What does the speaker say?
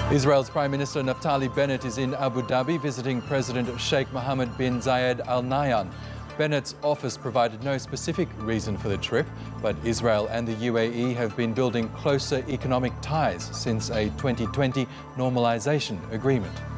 Israel's Prime Minister Naftali Bennett is in Abu Dhabi visiting President Sheikh Mohammed bin Zayed Al Nahyan. Bennett's office provided no specific reason for the trip, but Israel and the UAE have been building closer economic ties since a 2020 normalization agreement.